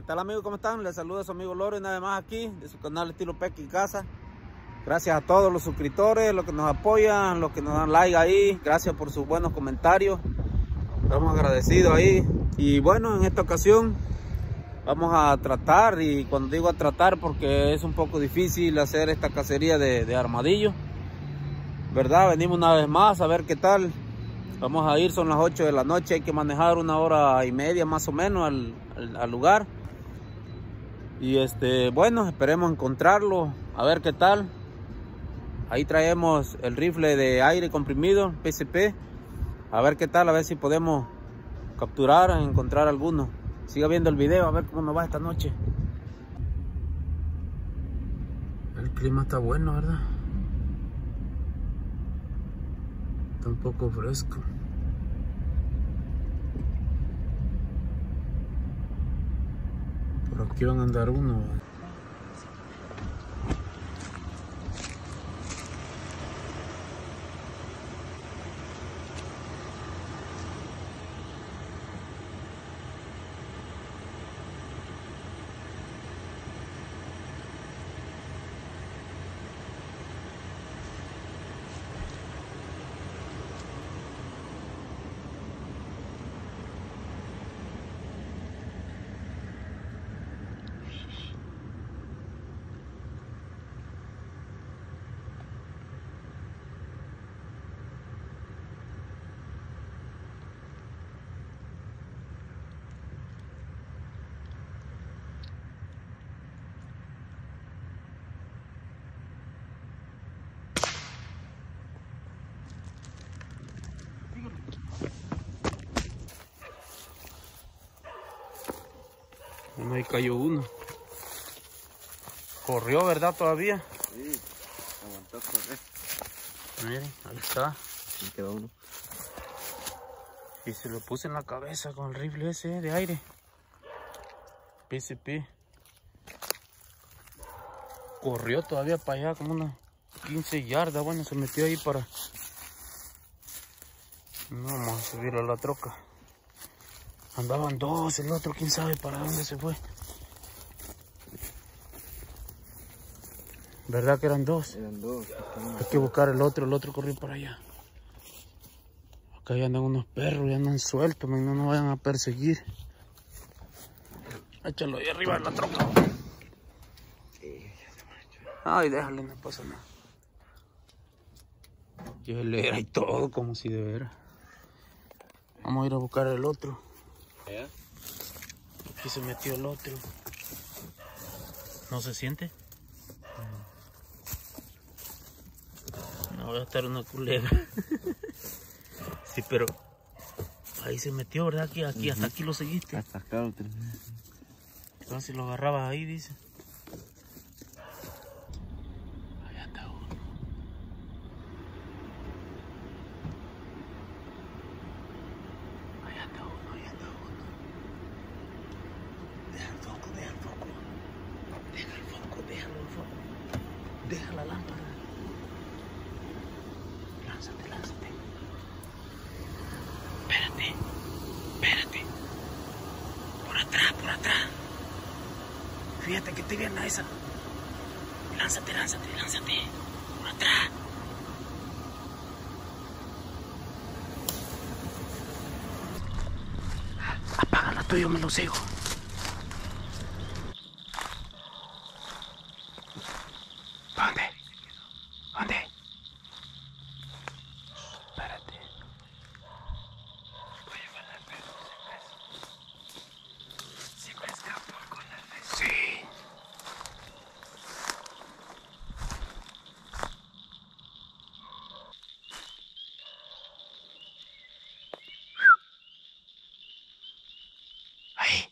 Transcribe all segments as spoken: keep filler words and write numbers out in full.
tal amigos? ¿Cómo están? Les saluda su amigo Loro, una vez más aquí de su canal Estilo Pesca y Caza. Gracias a todos los suscriptores, los que nos apoyan, los que nos dan like ahí. Gracias por sus buenos comentarios. Estamos agradecidos ahí. Y bueno, en esta ocasión vamos a tratar, y cuando digo a tratar porque es un poco difícil hacer esta cacería de, de armadillo, ¿verdad? Venimos una vez más a ver qué tal. Vamos a ir, son las ocho de la noche, hay que manejar una hora y media más o menos al, al, al lugar. Y este, bueno, esperemos encontrarlo, a ver qué tal. Ahí traemos el rifle de aire comprimido, P C P. A ver qué tal, a ver si podemos capturar, encontrar alguno. Siga viendo el video, a ver cómo nos va esta noche. El clima está bueno, ¿verdad? Está un poco fresco. Por aquí van a andar uno. Bueno, ahí cayó uno. Corrió, ¿verdad? Todavía. Sí, aguantó correr. Miren, ahí está. Y quedó uno. Y se lo puse en la cabeza con el rifle ese de aire. P C P. Corrió todavía para allá como unas quince yardas. Bueno, se metió ahí para... No, vamos a subir a la troca. Andaban dos, el otro quién sabe para dónde se fue. ¿Verdad que eran dos? Eran dos. Hay que buscar el otro, el otro corrió para allá. Acá ya andan unos perros, ya andan sueltos, no nos vayan a perseguir. Échalo ahí arriba de la troca. Ay, déjale, no pasa nada. Yo le era y todo como si de veras. Vamos a ir a buscar el otro. ¿Eh? Aquí se metió el otro. ¿No se siente? No voy a estar una culebra. Sí, pero ahí se metió, ¿verdad? Aquí, aquí, uh-huh. Hasta aquí lo seguiste. Hasta acá lo tenés. Entonces lo agarrabas ahí, dice. Allá está uno. Allá está uno, allá está uno. Deja el foco, deja el foco. Deja el foco, déjalo el foco. Deja la lámpara. Lánzate, lánzate. Espérate, espérate. Por atrás, por atrás. Fíjate que te viene a esa. Lánzate, lánzate, lánzate. Por atrás. Apágala tú, yo me lo sigo. ¿Dónde? ¿Dónde? Espérate. Voy a llevar la perro, se me escapó con la fe. Sí. Ahí.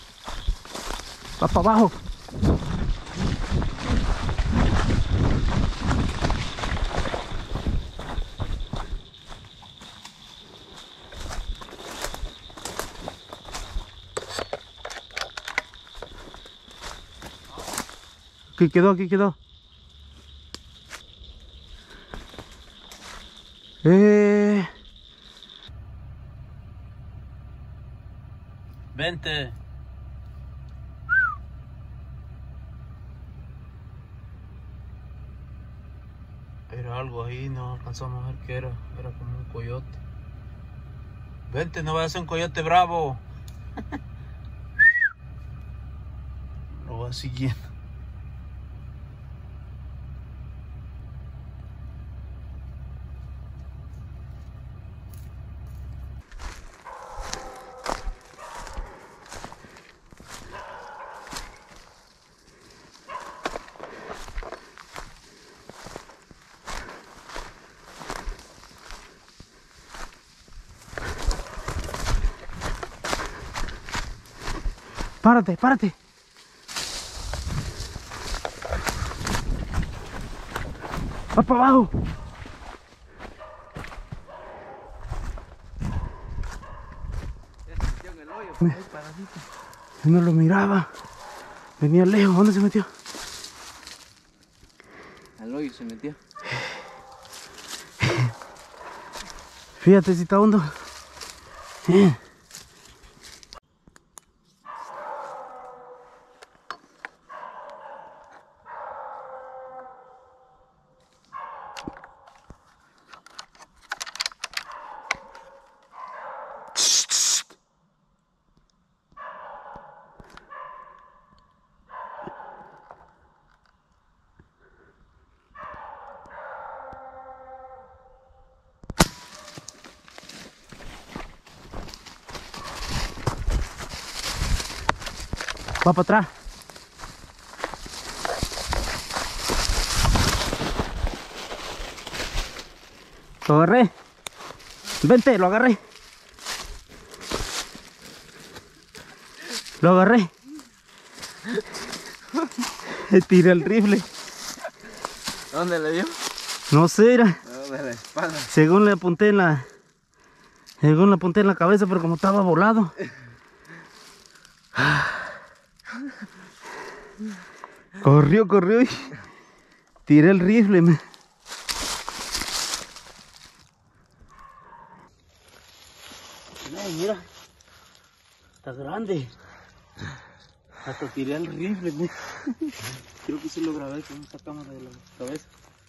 Va para abajo. Aquí quedó, aquí quedó. Eh. Vente. Era algo ahí, no alcanzamos a ver qué era. Era como un coyote. Vente, no vaya a ser un coyote bravo. Lo va siguiendo. Párate, párate. Va para abajo. Ya se metió en el hoyo. Me- Ahí paradito. No lo miraba. Venía lejos. ¿Dónde se metió? Al hoyo se metió. Fíjate si está hondo. Eh. Va para atrás. Lo agarré. Vente, lo agarré. Lo agarré. Tiré el rifle. ¿Dónde le dio? No sé, era. De la espalda. Según le apunté en la. Según le apunté en la cabeza, pero como estaba volado. Corrió, corrió y tiré el rifle. Me... Ay, mira, está grande. Hasta tiré el rifle. Me... Creo que sí lo grabé con esta cámara de la cabeza.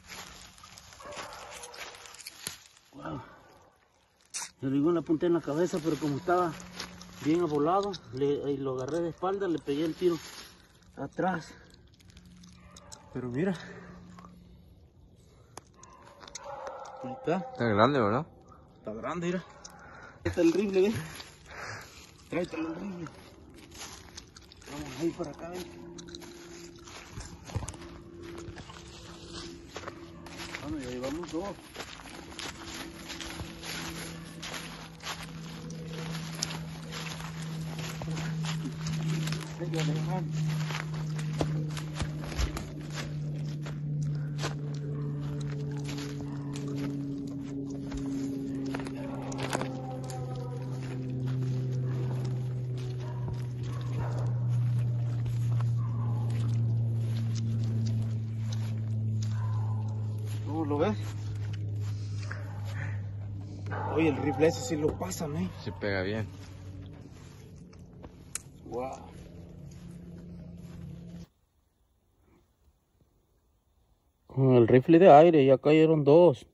Wow. Yo digo, le apunté en la cabeza, pero como estaba bien abolado, le, y lo agarré de espalda, le pegué el tiro atrás. Pero mira. Ahí está. Está grande, ¿verdad? Está grande, mira. Ahí está el rifle, ve. Tráetelo el rifle. Vamos a ir para acá, ve. Bueno, ya llevamos dos. Hay que dejar. ¿Cómo lo ves? Oye, el rifle ese sí lo pasa, ¿no? Se pega bien. Wow. Con el rifle de aire ya cayeron dos.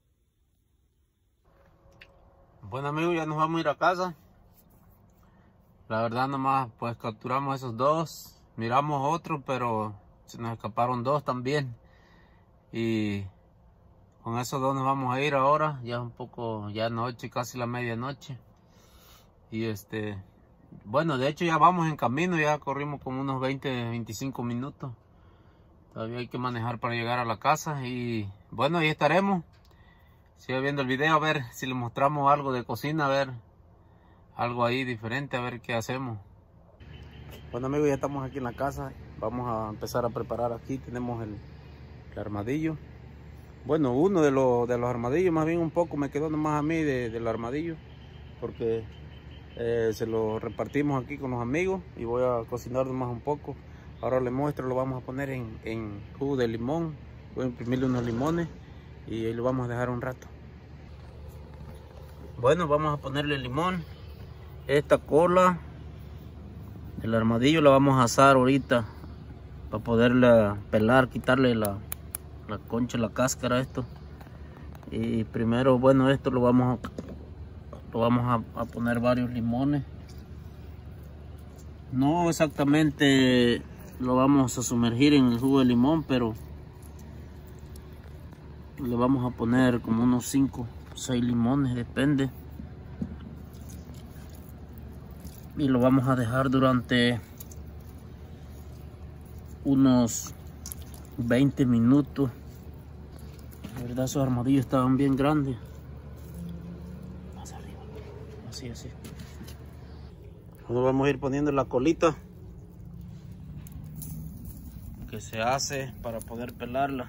Bueno, amigos, ya nos vamos a ir a casa. La verdad nomás pues capturamos esos dos. Miramos otro, pero se nos escaparon dos también. Y con esos dos nos vamos a ir ahora. Ya es un poco, ya noche, casi la medianoche. Y este, bueno, de hecho ya vamos en camino. Ya corrimos como unos veinte, veinticinco minutos. Todavía hay que manejar para llegar a la casa. Y bueno, ahí estaremos. Sigue viendo el video a ver si le mostramos algo de cocina. A ver, algo ahí diferente, a ver qué hacemos. Bueno, amigos, ya estamos aquí en la casa. Vamos a empezar a preparar aquí. Tenemos el, el armadillo. Bueno, uno de los, de los armadillos, más bien un poco me quedó nomás a mí de, del armadillo, porque eh, se lo repartimos aquí con los amigos y voy a cocinar nomás un poco. Ahora les muestro, lo vamos a poner en, en jugo de limón. Voy a imprimirle unos limones y ahí lo vamos a dejar un rato. Bueno, vamos a ponerle limón. Esta cola, el armadillo, la vamos a asar ahorita para poderla pelar, quitarle la, la concha, la cáscara a esto. Y primero, bueno, esto lo vamos a, lo vamos a, a poner varios limones. No exactamente lo vamos a sumergir en el jugo de limón, pero le vamos a poner como unos cinco o seis limones, depende. Y lo vamos a dejar durante unos veinte minutos. La verdad, esos armadillos estaban bien grandes. Más arriba, así, así. Ahora vamos a ir poniendo la colita que se hace para poder pelarla.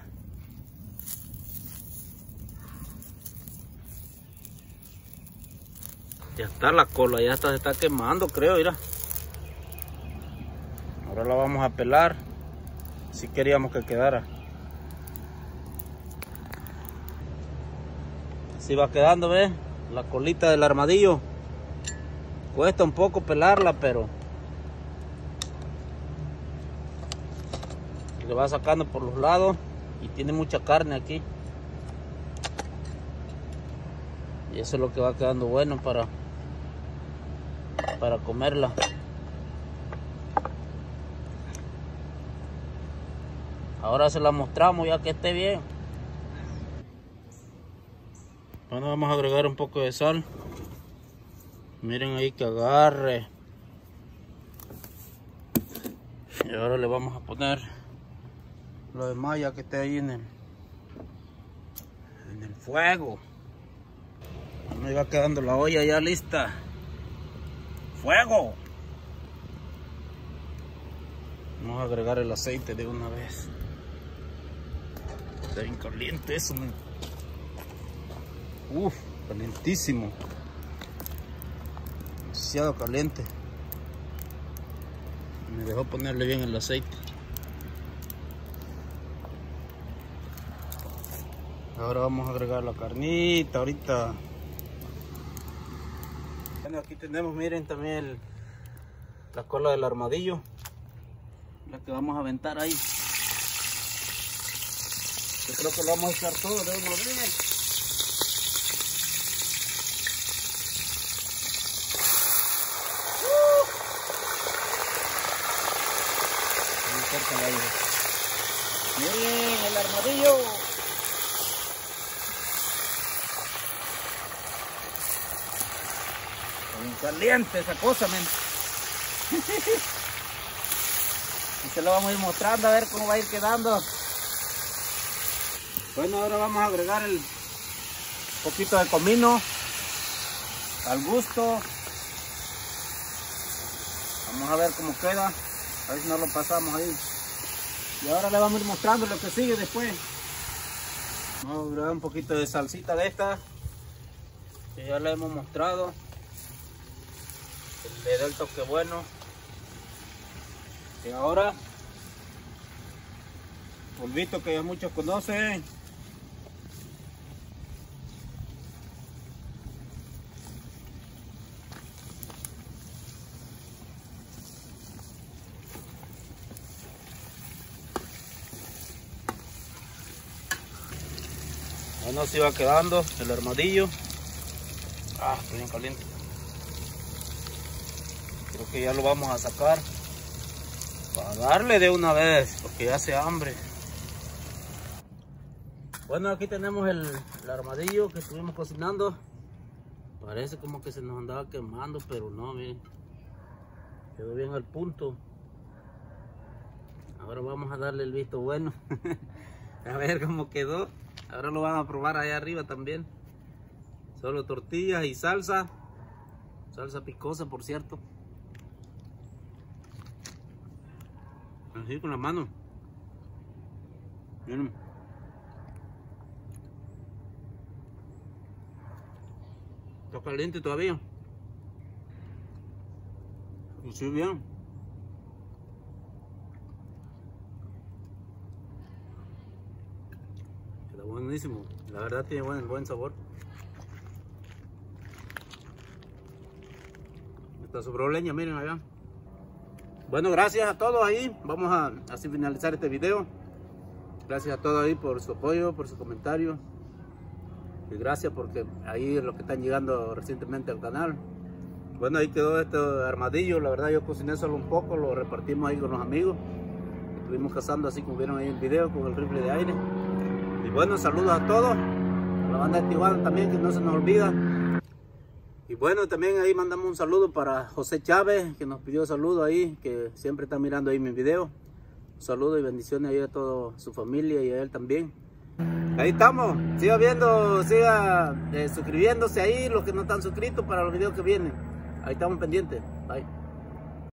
Ya está la cola, ya está, se está quemando, creo, mira. Ahora la vamos a pelar. Si queríamos que quedara. Así va quedando, ¿ves? La colita del armadillo. Cuesta un poco pelarla, pero le va sacando por los lados y tiene mucha carne aquí. Y eso es lo que va quedando bueno para para comerla. Ahora se la mostramos ya que esté bien. Bueno, vamos a agregar un poco de sal. Miren ahí que agarre. Y ahora le vamos a poner lo demás ya que esté ahí en el en el fuego. Me va quedando la olla ya lista. ¡Fuego! Vamos a agregar el aceite de una vez. Está bien caliente eso, man. Uf, calientísimo. Demasiado caliente. Me dejó ponerle bien el aceite. Ahora vamos a agregar la carnita ahorita. Bueno, aquí tenemos, miren, también el, la cola del armadillo, la que vamos a aventar ahí. Yo creo que lo vamos a echar todo de una vez. Miren el armadillo. Bien caliente esa cosa, men. Y se lo vamos a ir mostrando a ver cómo va a ir quedando. Bueno, ahora vamos a agregar el poquito de comino al gusto. Vamos a ver cómo queda. A ver si no lo pasamos ahí. Y ahora le vamos a ir mostrando lo que sigue después. Vamos a agregar un poquito de salsita de esta que ya le hemos mostrado. Le da el toque bueno. Y ahora polvito que ya muchos conocen. Bueno, así va quedando el armadillo. Ah, está bien caliente. Creo que ya lo vamos a sacar para darle de una vez, porque ya hace hambre. Bueno, aquí tenemos el, el armadillo que estuvimos cocinando. Parece como que se nos andaba quemando, pero no, miren. Quedó bien al punto. Ahora vamos a darle el visto bueno. A ver cómo quedó. Ahora lo van a probar allá arriba también. Solo tortillas y salsa. Salsa picosa, por cierto. Así con la mano. Miren. Está caliente todavía. Y sí, bien. buenísimo, la verdad tiene buen, buen sabor. Está sobre leña, miren allá. Bueno, gracias a todos ahí. Vamos a así finalizar este video. Gracias a todos ahí por su apoyo, por sus comentarios. Y gracias porque ahí es lo que están llegando recientemente al canal. Bueno, ahí quedó este armadillo. La verdad yo cociné solo un poco, lo repartimos ahí con los amigos. Estuvimos cazando así como vieron ahí en el video con el rifle de aire. Y bueno, saludos a todos. A la banda de Tijuana también, que no se nos olvida. Y bueno, también ahí mandamos un saludo para José Chávez, que nos pidió saludo ahí, que siempre está mirando ahí mis videos. Un saludo y bendiciones ahí a toda su familia y a él también. Ahí estamos, siga viendo, siga eh, suscribiéndose ahí, los que no están suscritos para los videos que vienen. Ahí estamos pendientes. Bye.